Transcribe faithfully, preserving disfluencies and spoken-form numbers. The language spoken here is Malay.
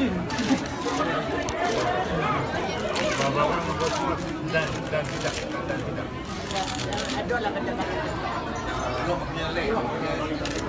Bawa-bawa membuat semua dan dan tidak dan tidak. Ada lah kata-kata. Belum punya lek.